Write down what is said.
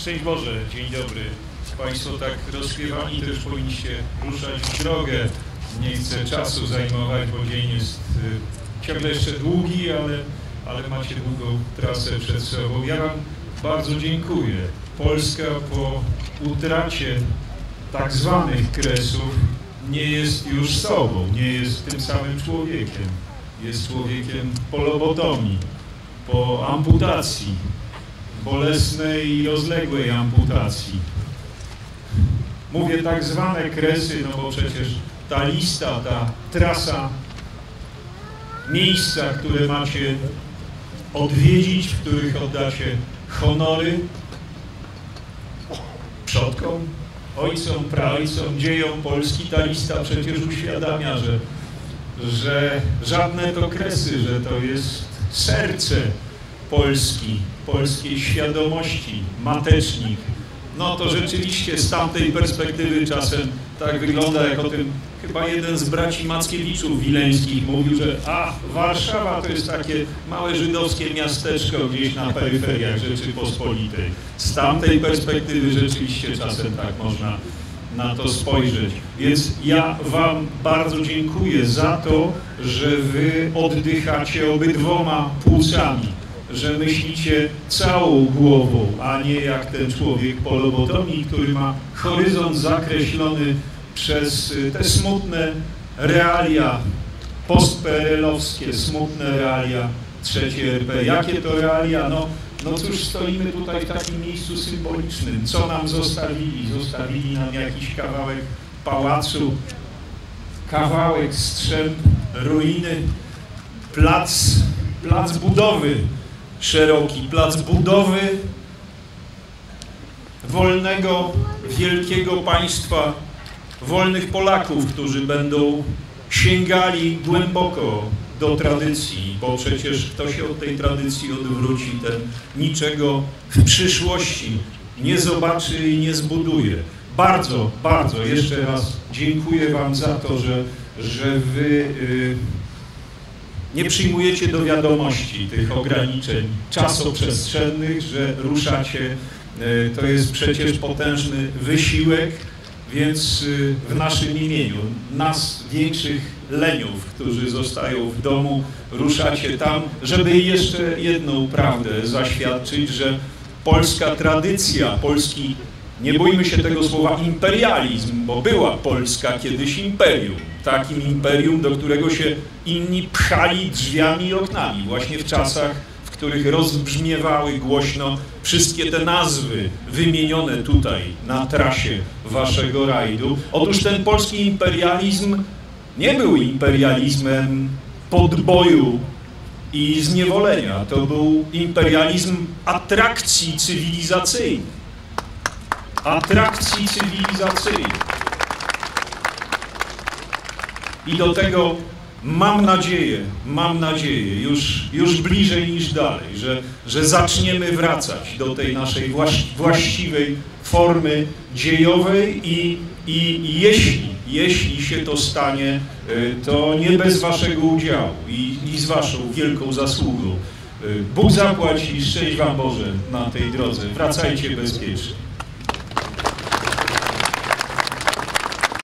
Szczęść Boże, dzień dobry. Państwo tak rozśpiewani też powinniście ruszać w drogę. Nie chcę czasu zajmować, bo dzień jest ciągle jeszcze długi, ale macie długą trasę przed sobą. Ja wam bardzo dziękuję. Polska po utracie tak zwanych kresów nie jest już sobą, nie jest tym samym człowiekiem. Jest człowiekiem po lobotomii, po amputacji, bolesnej i rozległej amputacji. Mówię tak zwane kresy, no bo przecież ta lista, ta trasa, miejsca, które macie odwiedzić, w których oddacie honory przodkom, ojcom, praojcom, dziejom Polski, ta lista przecież uświadamia, że żadne to kresy, że to jest serce Polski, polskiej świadomości, matecznik. No to rzeczywiście z tamtej perspektywy czasem tak wygląda, jak o tym chyba jeden z braci Mackiewiczów wileńskich mówił, że Warszawa to jest takie małe żydowskie miasteczko gdzieś na peryferiach Rzeczypospolitej. Z tamtej perspektywy rzeczywiście czasem tak można na to spojrzeć. Więc ja wam bardzo dziękuję za to, że wy oddychacie obydwoma płucami, że myślicie całą głową, a nie jak ten człowiek po lobotomii, który ma horyzont zakreślony przez te smutne realia post-PRL-owskie, smutne realia III RP. Jakie to realia? No cóż, stoimy tutaj w takim miejscu symbolicznym. Co nam zostawili? Zostawili nam jakiś kawałek pałacu, kawałek strzęp, ruiny, plac budowy szeroki, plac budowy wolnego, wielkiego państwa, wolnych Polaków, którzy będą sięgali głęboko do tradycji, bo przecież kto się od tej tradycji odwróci, ten niczego w przyszłości nie zobaczy i nie zbuduje. Bardzo, bardzo jeszcze raz dziękuję wam za to, że wy nie przyjmujecie do wiadomości tych ograniczeń czasoprzestrzennych, że ruszacie. To jest przecież potężny wysiłek, więc w naszym imieniu, nas większych leniów, którzy zostają w domu, ruszacie tam, żeby jeszcze jedną prawdę zaświadczyć, że polska tradycja, polski, nie bójmy się tego słowa, imperializm, bo była Polska kiedyś imperium, takim imperium, do którego się inni pchali drzwiami i oknami, właśnie w czasach, w których rozbrzmiewały głośno wszystkie te nazwy wymienione tutaj na trasie waszego rajdu. Otóż ten polski imperializm nie był imperializmem podboju i zniewolenia, to był imperializm atrakcji cywilizacyjnych. Atrakcji cywilizacyjnych. I do tego mam nadzieję, już bliżej niż dalej, że zaczniemy wracać do tej naszej właściwej formy dziejowej i jeśli się to stanie, to nie bez waszego udziału i z waszą wielką zasługą. Bóg zapłać i szczęść wam Boże na tej drodze. Wracajcie bezpiecznie.